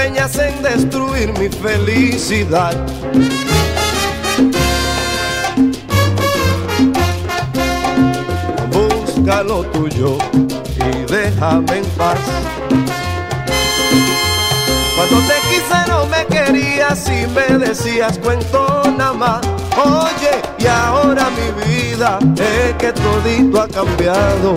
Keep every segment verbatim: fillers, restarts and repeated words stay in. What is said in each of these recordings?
empeñas en destruir mi felicidad. Busca lo tuyo y déjame en paz. Cuando te quise no me querías y me decías cuento nada más. Oye, y ahora mi vida es que todito ha cambiado.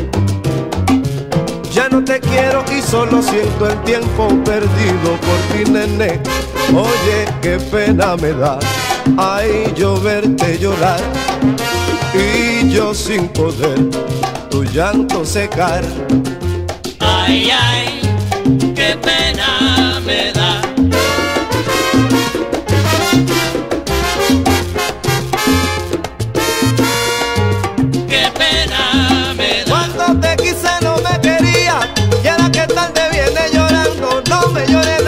Ya no te quiero y solo siento el tiempo perdido por ti, nene. Oye, qué pena me da, ay, yo verte llorar y yo sin poder tu llanto secar. Ay, ay, qué pena me da. Qué pena me da. Cuando te quise no me querías y ahora que tarde viene llorando, no me llores.